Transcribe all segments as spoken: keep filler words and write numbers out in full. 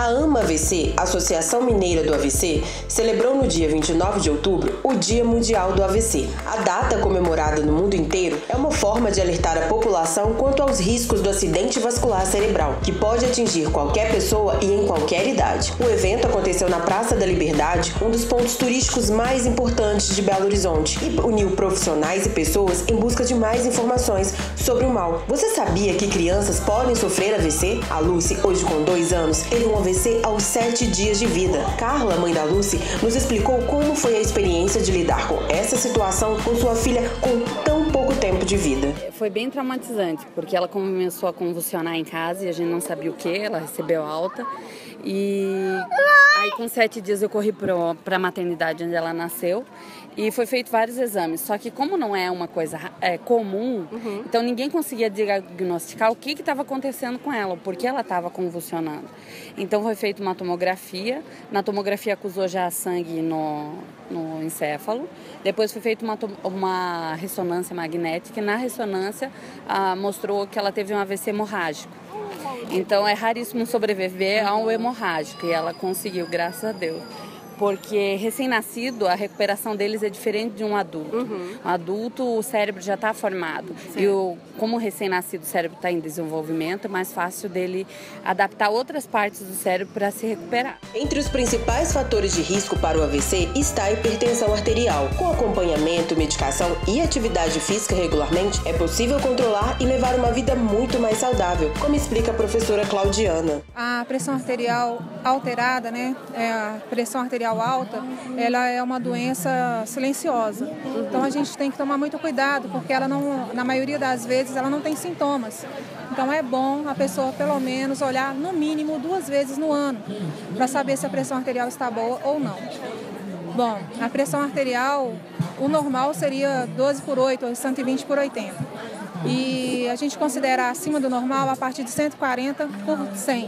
A AMA A V C, Associação Mineira do A V C, celebrou no dia vinte e nove de outubro o Dia Mundial do A V C. A data, comemorada no mundo inteiro, é uma forma de alertar a população quanto aos riscos do acidente vascular cerebral, que pode atingir qualquer pessoa e em qualquer idade. O evento aconteceu na Praça da Liberdade, um dos pontos turísticos mais importantes de Belo Horizonte, e uniu profissionais e pessoas em busca de mais informações sobre o mal. Você sabia que crianças podem sofrer A V C? A Lucy, hoje com dois anos, teve um A V C aos sete dias de vida. Carla, mãe da Lucy, nos explicou como foi a experiência de lidar com essa situação com sua filha com tão pouco tempo de vida. Foi bem traumatizante, porque ela começou a convulsionar em casa e a gente não sabia o que, ela recebeu alta. E aí com sete dias eu corri para a maternidade onde ela nasceu e foi feito vários exames. Só que como não é uma coisa é, comum, uhum. então ninguém conseguia diagnosticar o que estava acontecendo com ela, porque ela estava convulsionando. Então foi feita uma tomografia, na tomografia acusou já sangue no, no encéfalo, depois foi feita uma, uma ressonância magnética e na ressonância ah, mostrou que ela teve um A V C hemorrágico. Então é raríssimo sobreviver a um hemorrágico e ela conseguiu, graças a Deus. Porque recém-nascido, a recuperação deles é diferente de um adulto. Uhum. Um adulto, o cérebro já está formado. Sim. E o, como recém-nascido o cérebro está em desenvolvimento, é mais fácil dele adaptar outras partes do cérebro para se recuperar. Entre os principais fatores de risco para o A V C está a hipertensão arterial. Com acompanhamento, medicação e atividade física regularmente, é possível controlar e levar uma vida muito mais saudável, como explica a professora Claudiana. A pressão arterial alterada, né? É a pressão arterial alta, ela é uma doença silenciosa. Então a gente tem que tomar muito cuidado, porque ela não, na maioria das vezes ela não tem sintomas. Então é bom a pessoa pelo menos olhar no mínimo duas vezes no ano, para saber se a pressão arterial está boa ou não. Bom, a pressão arterial, o normal seria doze por oito, ou cento e vinte por oitenta. E a gente considera acima do normal a partir de cento e quarenta por cem.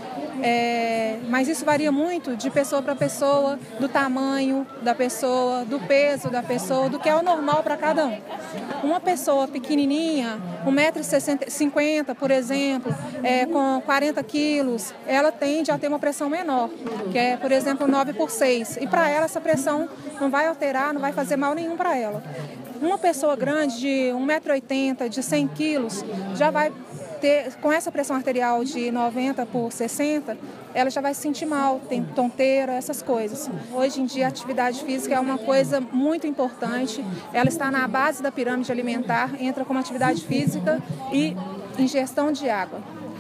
É, mas isso varia muito de pessoa para pessoa, do tamanho da pessoa, do peso da pessoa, do que é o normal para cada um. Uma pessoa pequenininha, um metro e cinquenta, por exemplo, é, com quarenta quilos, ela tende a ter uma pressão menor, que é, por exemplo, nove por seis. E para ela essa pressão não vai alterar, não vai fazer mal nenhum para ela. Uma pessoa grande de um metro e oitenta, de cem quilos, já vai ter, com essa pressão arterial de noventa por sessenta, ela já vai se sentir mal, tem tonteira, essas coisas. Hoje em dia a atividade física é uma coisa muito importante, ela está na base da pirâmide alimentar, entra como atividade física e ingestão de água.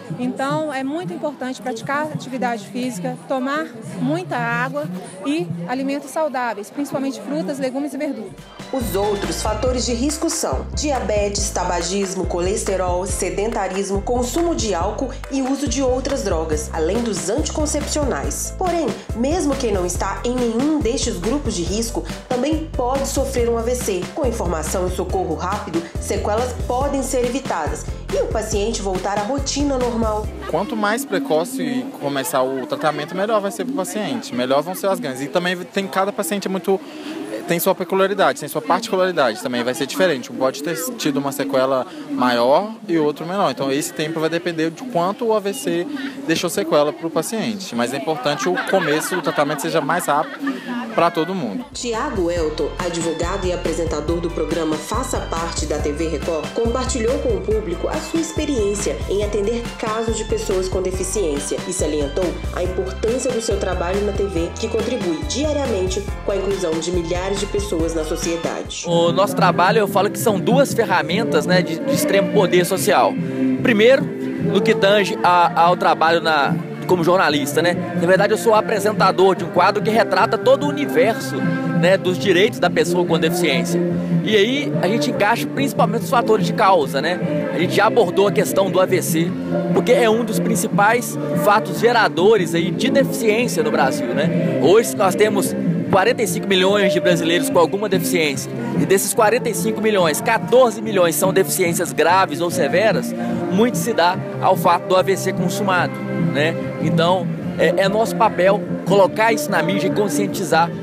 Então é muito importante praticar atividade física, tomar muita água e alimentos saudáveis, principalmente frutas, legumes e verduras. Os outros fatores de risco são diabetes, tabagismo, colesterol, sedentarismo, consumo de álcool e uso de outras drogas, além dos anticoncepcionais. Porém, mesmo quem não está em nenhum destes grupos de risco, também pode sofrer um A V C. Com informação e socorro rápido, sequelas podem ser evitadas e o paciente voltar à rotina normal. Quanto mais precoce começar o tratamento, melhor vai ser para o paciente, melhor vão ser as ganhas. E também tem cada paciente é muito... tem sua peculiaridade, tem sua particularidade, também vai ser diferente. Um pode ter tido uma sequela maior e outro menor. Então esse tempo vai depender de quanto o A V C deixou sequela para o paciente. Mas é importante o começo do tratamento seja mais rápido para todo mundo. Tiago Elton, advogado e apresentador do programa Faça Parte da T V Record, compartilhou com o público a sua experiência em atender casos de pessoas com deficiência e salientou a importância do seu trabalho na T V, que contribui diariamente com a inclusão de milhares de pessoas na sociedade. O nosso trabalho, eu falo que são duas ferramentas, né, de, de extremo poder social. Primeiro, no que tange a, ao trabalho na, como jornalista, né? Na verdade, eu sou apresentador de um quadro que retrata todo o universo, né, dos direitos da pessoa com deficiência. E aí a gente encaixa principalmente os fatores de causa, né? A gente já abordou a questão do A V C, porque é um dos principais fatos geradores aí de deficiência no Brasil, né? Hoje nós temos quarenta e cinco milhões de brasileiros com alguma deficiência. E desses quarenta e cinco milhões, quatorze milhões são deficiências graves ou severas, muito se dá ao fato do A V C consumado, né? Então, é, é nosso papel colocar isso na mídia e conscientizar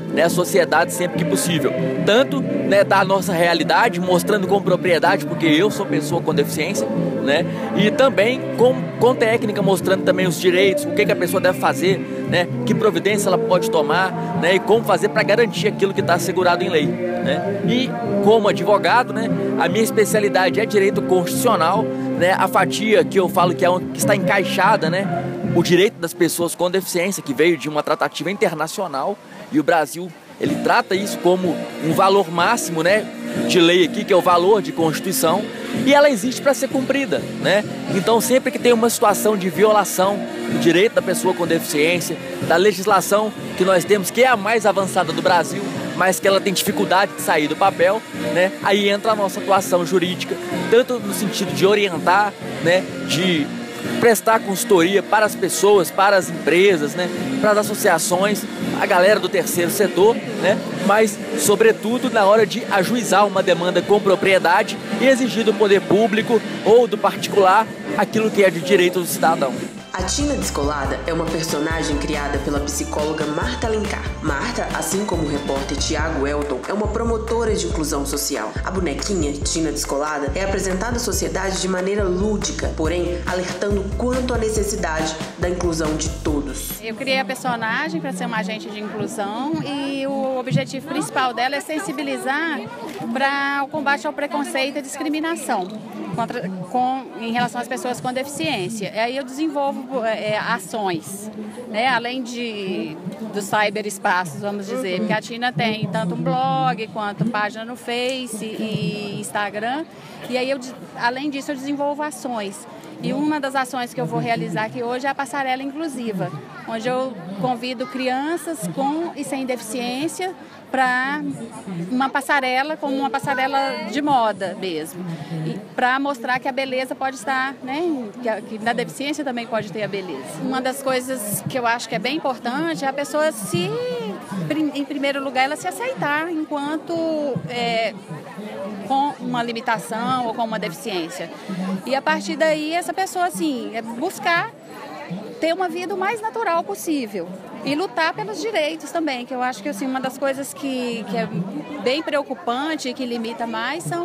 né, a sociedade sempre que possível. Tanto, né, da nossa realidade, mostrando com propriedade, porque eu sou pessoa com deficiência, né, e também com, com técnica, mostrando também os direitos, o que, que a pessoa deve fazer, né, que providência ela pode tomar, né, e como fazer para garantir aquilo que está assegurado em lei. Né. E como advogado, né, a minha especialidade é direito constitucional, né, a fatia que eu falo que, é um, que está encaixada, né, o direito das pessoas com deficiência, que veio de uma tratativa internacional, e o Brasil ele trata isso como um valor máximo, né, de lei aqui, que é o valor de Constituição, e ela existe para ser cumprida, né? Então, sempre que tem uma situação de violação do direito da pessoa com deficiência, da legislação que nós temos, que é a mais avançada do Brasil, mas que ela tem dificuldade de sair do papel, né? Aí entra a nossa atuação jurídica, tanto no sentido de orientar, né, de prestar consultoria para as pessoas, para as empresas, né, para as associações, a galera do terceiro setor, né, mas, sobretudo, na hora de ajuizar uma demanda com propriedade e exigir do poder público ou do particular aquilo que é de direito do cidadão. A Tina Descolada é uma personagem criada pela psicóloga Marta Alencar. Marta, assim como o repórter Tiago Elton, é uma promotora de inclusão social. A bonequinha, Tina Descolada, é apresentada à sociedade de maneira lúdica, porém alertando quanto à necessidade da inclusão de todos. Eu criei a personagem para ser uma agente de inclusão e o objetivo principal dela é sensibilizar para o combate ao preconceito e discriminação contra, com, em relação às pessoas com deficiência. Aí eu desenvolvo é, ações, né? Além de, dos cyberespaços, vamos dizer, porque a Tina tem tanto um blog quanto página no Face e Instagram, e aí eu, além disso eu desenvolvo ações. E uma das ações que eu vou realizar aqui hoje é a passarela inclusiva, onde eu convido crianças com e sem deficiência para uma passarela, como uma passarela de moda mesmo, para mostrar que a beleza pode estar, né, que na deficiência também pode ter a beleza. Uma das coisas que eu acho que é bem importante é a pessoa se, em primeiro lugar, ela se aceitar enquanto é, com uma limitação ou com uma deficiência. E a partir daí, essa pessoa, assim, é buscar ter uma vida o mais natural possível e lutar pelos direitos também, que eu acho que, assim, uma das coisas que, que é bem preocupante e que limita mais são,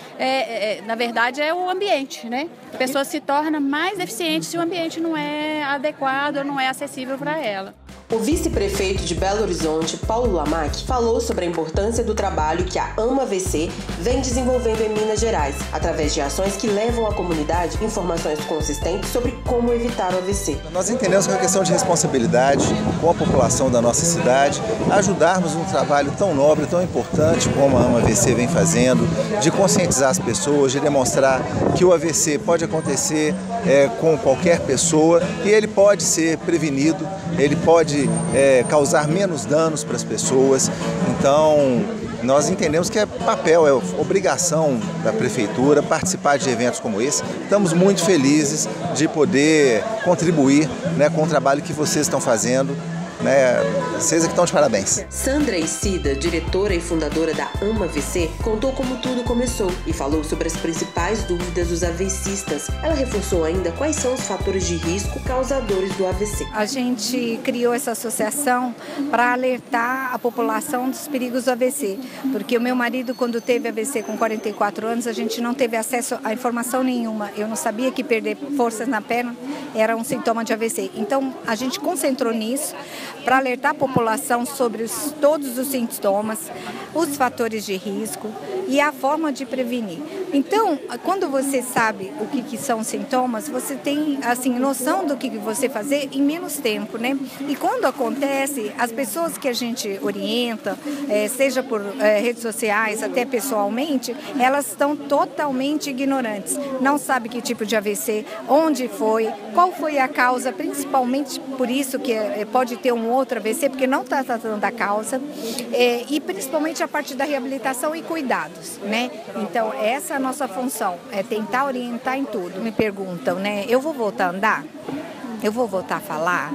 é, é, na verdade, é o ambiente, né? A pessoa se torna mais deficiente se o ambiente não é adequado ou não é acessível para ela. O vice-prefeito de Belo Horizonte, Paulo Lamac, falou sobre a importância do trabalho que a AMA A V C vem desenvolvendo em Minas Gerais, através de ações que levam à comunidade informações consistentes sobre como evitar o A V C. Nós entendemos que é uma questão de responsabilidade com a população da nossa cidade, ajudarmos um trabalho tão nobre, tão importante como a AMA A V C vem fazendo, de conscientizar as pessoas, de demonstrar que o A V C pode acontecer é, com qualquer pessoa e ele pode ser prevenido, ele pode É, causar menos danos para as pessoas. Então, nós entendemos que é papel, é obrigação da prefeitura participar de eventos como esse. Estamos muito felizes de poder contribuir, né, com o trabalho que vocês estão fazendo. Né, vocês aqui estão de parabéns. Sandra Isida, diretora e fundadora da AMA A V C, contou como tudo começou e falou sobre as principais dúvidas dos AVCistas. Ela reforçou ainda quais são os fatores de risco causadores do A V C. A gente criou essa associação para alertar a população dos perigos do A V C, porque o meu marido, quando teve A V C com quarenta e quatro anos, a gente não teve acesso a informação nenhuma. Eu não sabia que perder forças na perna era um sintoma de A V C. Então, a gente concentrou nisso, para alertar a população sobre os, todos os sintomas, os fatores de risco e a forma de prevenir. Então, quando você sabe o que, que são os sintomas, você tem, assim, noção do que você fazer em menos tempo, né? E quando acontece, as pessoas que a gente orienta, é, seja por é, redes sociais, até pessoalmente, elas estão totalmente ignorantes. Não sabe que tipo de A V C, onde foi, qual foi a causa, principalmente por isso que é, pode ter um outro A V C, porque não está tratando da causa, é, e principalmente a parte da reabilitação e cuidados, né? Então, essa é a nossa função, é tentar orientar em tudo. Me perguntam, né? Eu vou voltar a andar? Eu vou voltar a falar?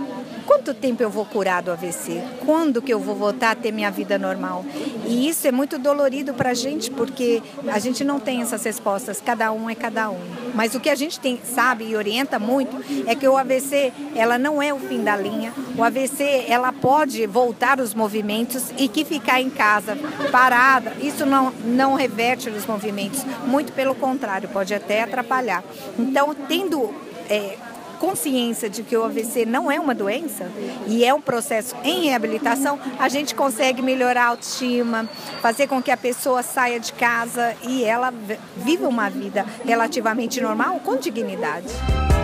quanto tempo eu vou curar do A V C? Quando que eu vou voltar a ter minha vida normal? E isso é muito dolorido para a gente, porque a gente não tem essas respostas, cada um é cada um. Mas o que a gente tem, sabe e orienta muito é que o A V C, ela não é o fim da linha. O A V C, ela pode voltar os movimentos e que ficar em casa parada, isso não, não reverte os movimentos. Muito pelo contrário, pode até atrapalhar. Então, tendo é, consciência de que o A V C não é uma doença e é um processo em reabilitação, a gente consegue melhorar a autoestima, fazer com que a pessoa saia de casa e ela viva uma vida relativamente normal com dignidade.